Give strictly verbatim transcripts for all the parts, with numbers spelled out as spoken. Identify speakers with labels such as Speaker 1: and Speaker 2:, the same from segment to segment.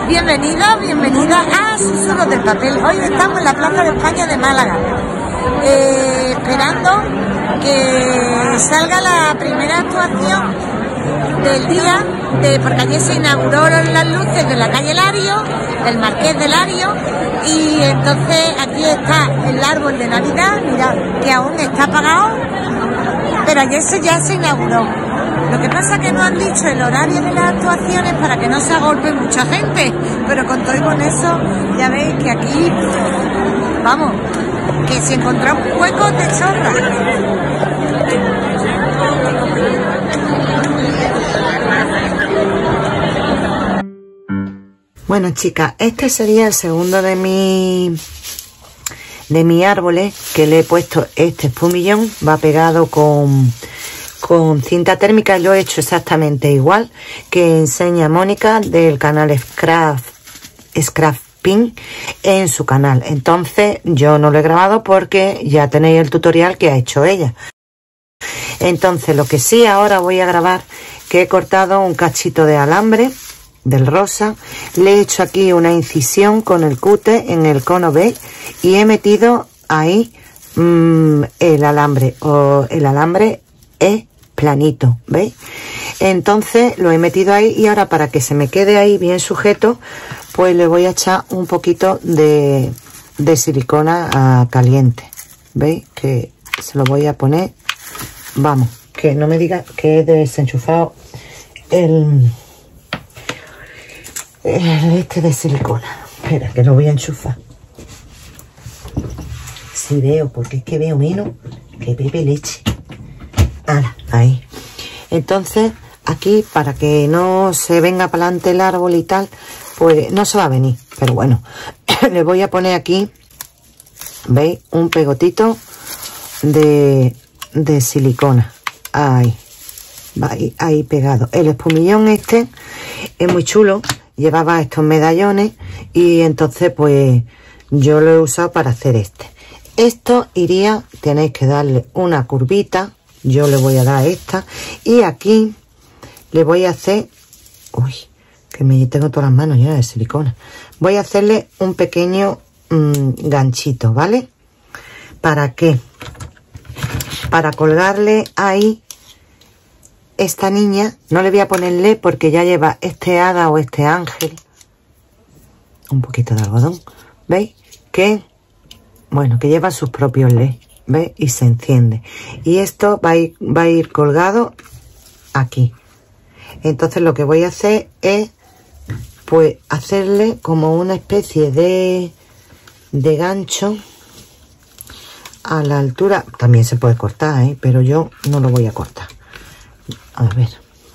Speaker 1: Bienvenidos, bienvenidas a Susurros del Papel. Hoy estamos en la Plaza de España de Málaga, eh, esperando que salga la primera actuación del día, de, porque ayer se inauguraron las luces de la calle Lario, del Marqués de Lario, y entonces aquí está el árbol de Navidad, mirad, que aún está apagado, pero ayer se, ya se inauguró. Lo que pasa es que no han dicho el horario de las actuaciones para que no se agolpe mucha gente, pero con todo y con eso, ya veis que aquí, vamos, que si encontramos un hueco te chorra.
Speaker 2: Bueno, chicas, este sería el segundo de mi de mis árboles, que le he puesto este espumillón, va pegado con con cinta térmica. Lo he hecho exactamente igual que enseña Mónica del canal Scrap Scrap Pin en su canal. Entonces yo no lo he grabado porque ya tenéis el tutorial que ha hecho ella. Entonces lo que sí ahora voy a grabar, que he cortado un cachito de alambre del rosa, le he hecho aquí una incisión con el cúter en el cono B y he metido ahí mmm, el alambre, o el alambre es planito, ¿veis? Entonces lo he metido ahí, y ahora para que se me quede ahí bien sujeto, pues le voy a echar un poquito de, de silicona a caliente, ¿veis? Que se lo voy a poner, vamos, que no me diga que he desenchufado el, el este de silicona. Espera, que lo voy a enchufar. Si veo, porque es que veo menos que bebe leche. Ah, ahí. Entonces aquí, para que no se venga para adelante el árbol y tal, pues no se va a venir, pero bueno, le voy a poner aquí, veis, un pegotito de, de silicona, ahí va, ahí, ahí pegado. El espumillón este es muy chulo, llevaba estos medallones y entonces pues yo lo he usado para hacer este. Esto iría, tenéis que darle una curvita. Yo le voy a dar esta, y aquí le voy a hacer, uy, que me tengo todas las manos ya de silicona, voy a hacerle un pequeño mmm, ganchito, ¿vale? ¿Para qué? Para colgarle ahí esta niña. No le voy a ponerle porque ya lleva este hada o este ángel, un poquito de algodón, ¿veis? Que, bueno, que lleva sus propios L E D, ¿veis? Y se enciende, y esto va a ir, va a ir colgado aquí. Entonces lo que voy a hacer es pues hacerle como una especie de de gancho a la altura. También se puede cortar, ¿eh? Pero yo no lo voy a cortar. A ver,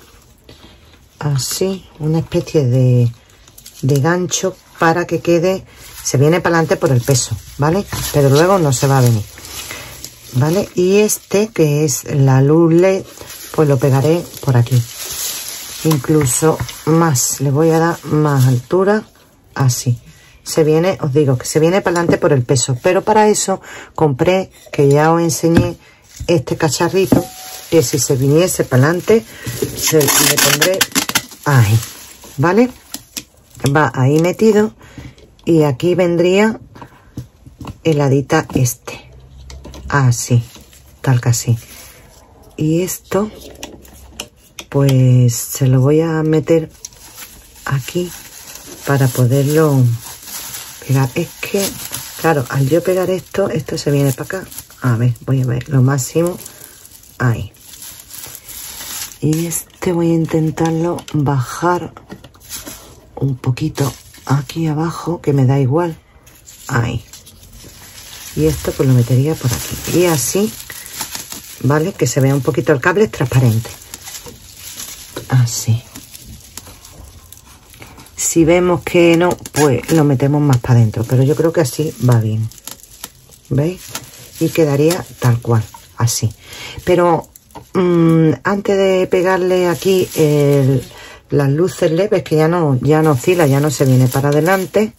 Speaker 2: así, una especie de de gancho para que quede, se viene para adelante por el peso, ¿vale? Pero luego no se va a venir, ¿vale? Y este, que es la luz L E D, pues lo pegaré por aquí, incluso más, le voy a dar más altura, así. Se viene, os digo que se viene para adelante por el peso, pero para eso compré, que ya os enseñé, este cacharrito, que si se viniese para adelante, se le pondré ahí, ¿vale? Va ahí metido, y aquí vendría el hadita este. Así, tal que así. Y esto pues se lo voy a meter aquí para poderlo pegar. Es que, claro, al yo pegar esto, esto se viene para acá. A ver, voy a ver lo máximo. Ahí. Y este voy a intentarlo bajar un poquito aquí abajo, que me da igual. Ahí. Y esto pues lo metería por aquí, y así, ¿vale? Que se vea un poquito el cable transparente, así. Si vemos que no, pues lo metemos más para adentro, pero yo creo que así va bien, ¿veis? Y quedaría tal cual, así. Pero mmm, antes de pegarle aquí el, las luces L E D, ves que ya no, ya no oscila, ya no se viene para adelante.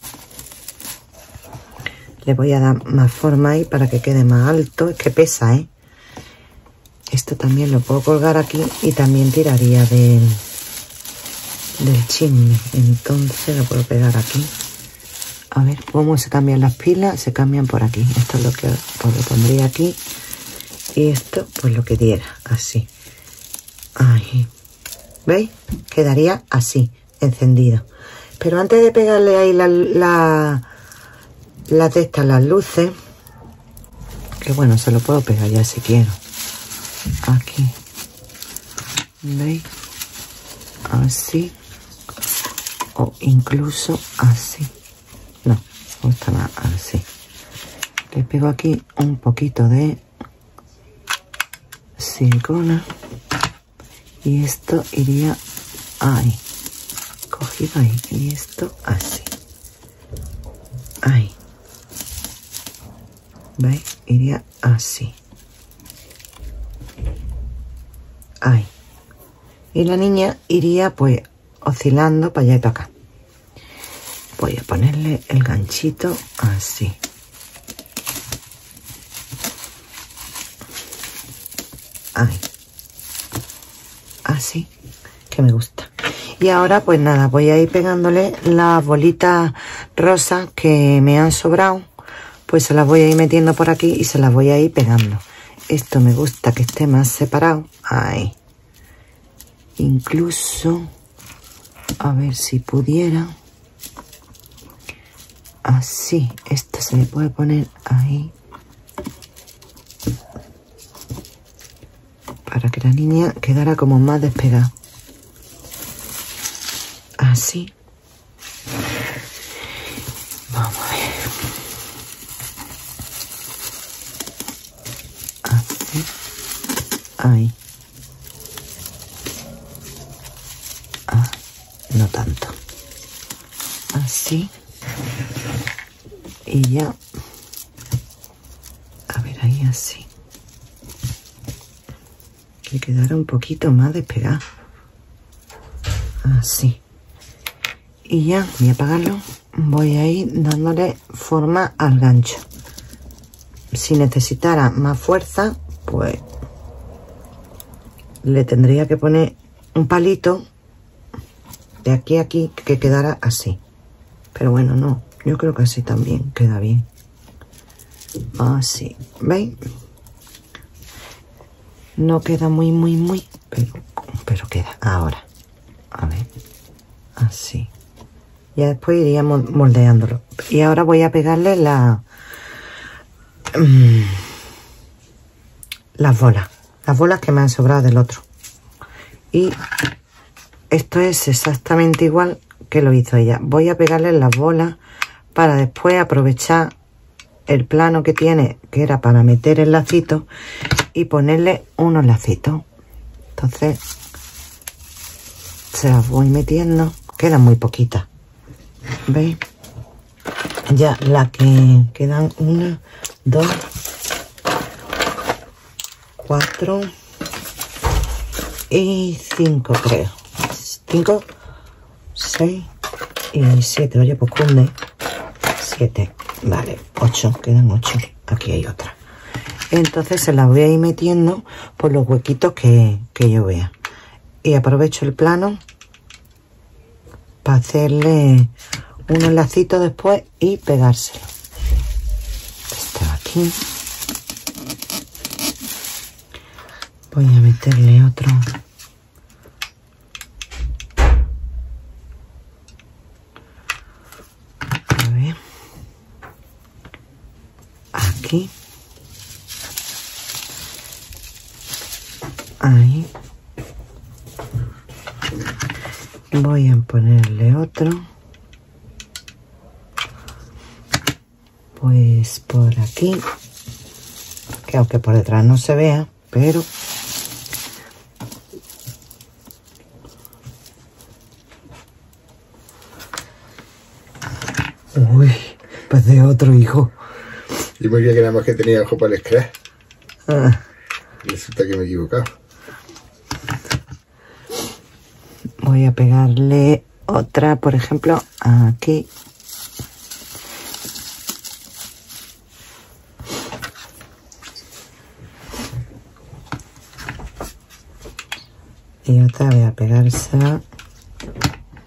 Speaker 2: Le voy a dar más forma ahí para que quede más alto. Es que pesa, ¿eh? Esto también lo puedo colgar aquí, y también tiraría de, del chisme. Entonces lo puedo pegar aquí. A ver cómo se cambian las pilas. Se cambian por aquí. Esto es lo que pues lo pondría aquí. Y esto pues lo que diera. Así. Ahí. ¿Veis? Quedaría así, encendido. Pero antes de pegarle ahí la, la, la de estas, las luces, que bueno, se lo puedo pegar ya si quiero. Aquí. ¿Veis? Así. O incluso así. No, me gusta más así. Le pego aquí un poquito de silicona. Y esto iría ahí. Cogido ahí. Y esto así. Ahí. ¿Veis? Iría así. Ahí. Y la niña iría pues oscilando para allá y para acá. Voy a ponerle el ganchito así. Ahí. Así. Que me gusta. Y ahora pues nada, voy a ir pegándole las bolitas rosas que me han sobrado. Pues se las voy a ir metiendo por aquí y se las voy a ir pegando. Esto me gusta que esté más separado. Ahí. Incluso, a ver si pudiera. Así. Esto se le puede poner ahí. Para que la niña quedara como más despegada. Así. Vamos a ver. Así. Ahí. Ah, no tanto. Así. Y ya. A ver, ahí así. Que quedara un poquito más despegado. Así. Y ya, voy a apagarlo. Voy a ir dándole forma al gancho. Si necesitara más fuerza, pues le tendría que poner un palito de aquí a aquí que quedara así. Pero bueno, no. Yo creo que así también queda bien. Así. ¿Veis? No queda muy, muy, muy. Pero, pero queda. Ahora. A ver. Así. Ya después iríamos moldeándolo. Y ahora voy a pegarle la... Mmm, las bolas. Las bolas que me han sobrado del otro. Y esto es exactamente igual que lo hizo ella. Voy a pegarle las bolas para después aprovechar el plano que tiene, que era para meter el lacito, y ponerle unos lacitos. Entonces se las voy metiendo. Quedan muy poquitas. ¿Veis? Ya la que quedan una, dos, cuatro y cinco, creo. Cinco, seis y siete. Oye, pues cunde. Siete. Vale, ocho. Quedan ocho. Aquí hay otra. Entonces se las voy a ir metiendo por los huequitos que, que yo vea. Y aprovecho el plano para hacerle unos lacitos después y pegárselo. Este va aquí. Voy a meterle otro. A ver. Aquí. Ahí. Voy a ponerle otro. Pues por aquí. Que aunque por detrás no se vea, pero... Uy, pues de otro hijo.
Speaker 3: Y me creía que nada más que tenía ojo para el scratch.
Speaker 2: Ah.
Speaker 3: Resulta que me he equivocado.
Speaker 2: Voy a pegarle otra, por ejemplo, aquí. Y otra voy a pegársela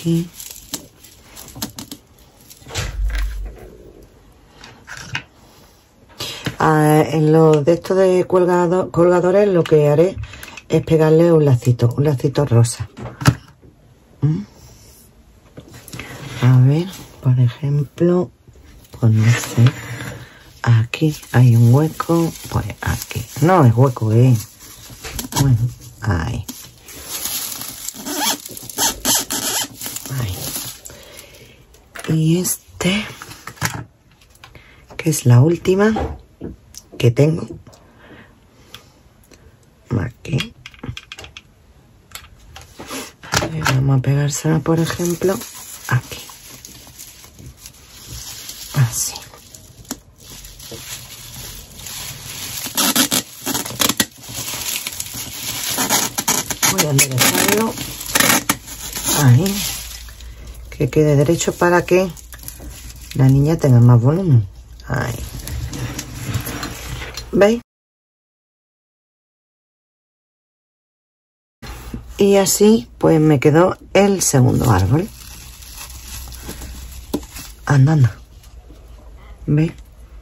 Speaker 2: aquí. Ah, en los de estos de colgado, colgadores lo que haré es pegarle un lacito, un lacito rosa. ¿Mm? A ver, por ejemplo, pues no sé, aquí hay un hueco, pues aquí, no es hueco, eh. Bueno, ahí. Ahí. Y este, que es la última que tengo aquí. Y vamos a pegársela, por ejemplo, aquí. Así. Voy a enderezarlo ahí, que quede derecho para que la niña tenga más volumen. Ahí. ¿Veis? Y así pues me quedó el segundo árbol. Andando. ¿Veis?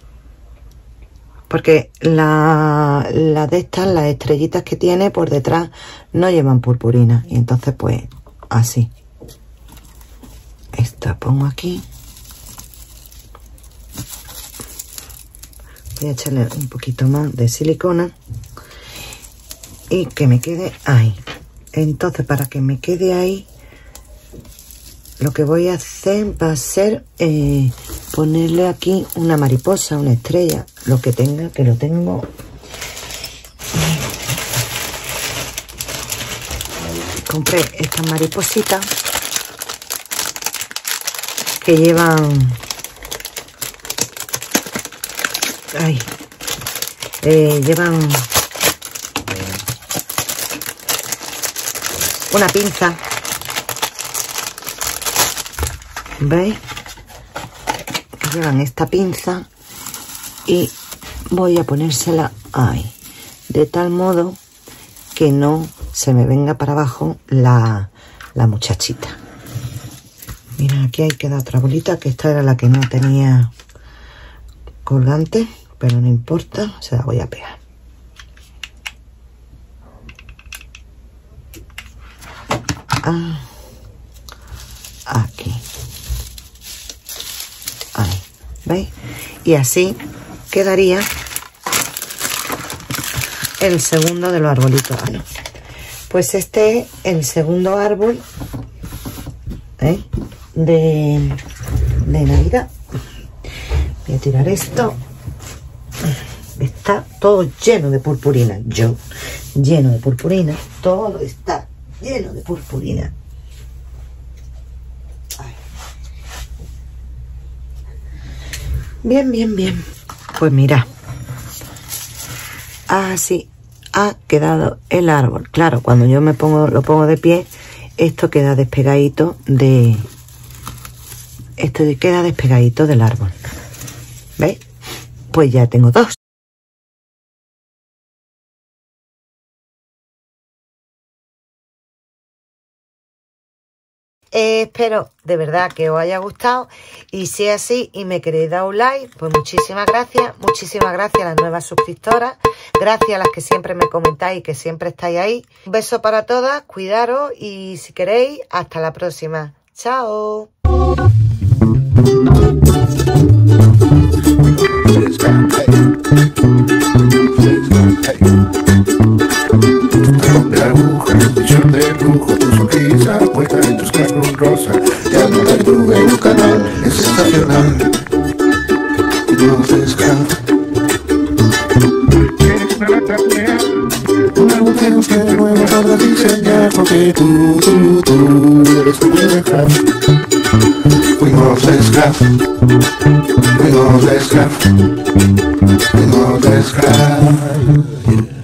Speaker 2: Porque la, la de estas, las estrellitas que tiene por detrás no llevan purpurina. Y entonces pues así. Esta pongo aquí. Voy a echarle un poquito más de silicona. Y que me quede ahí. Entonces para que me quede ahí, lo que voy a hacer va a ser eh, ponerle aquí una mariposa, una estrella, lo que tenga, que lo tengo. Compré estas maripositas que llevan, ay, eh, llevan una pinza. ¿Veis? Llevan esta pinza y voy a ponérsela ahí, de tal modo que no se me venga para abajo la, la muchachita. Mira, aquí hay queda otra bolita, que esta era la que no tenía colgante, pero no importa, se la voy a pegar. Ah, aquí. Ahí, ¿veis? Y así quedaría el segundo de los arbolitos. Ah, no. Pues este es el segundo árbol, ¿eh? de, de Navidad. Voy a tirar esto. Está todo lleno de purpurina. Yo, lleno de purpurina. Todo está lleno de purpurina. Ay. Bien, bien, bien. Pues mira, así ha quedado el árbol. Claro, cuando yo me pongo, lo pongo de pie, esto queda despegadito de, esto queda despegadito del árbol. ¿Veis? Pues ya tengo dos. Eh, espero de verdad que os haya gustado, y si es así y me queréis dar un like, pues muchísimas gracias, muchísimas gracias a las nuevas suscriptoras, gracias a las que siempre me comentáis y que siempre estáis ahí. Un beso para todas, cuidaros y si queréis, hasta la próxima. Chao.
Speaker 4: De aguja, visión de brujo, tu sonrisa puesta en tus carros rosa. Ya no hay duda en un canal, es sensacional. Dios descansa. Tienes para trapear un agujero que de nuevo tardas diseñar, porque tú, tú, tú eres muy de craft. We love this craft. We love this craft. We love this craft.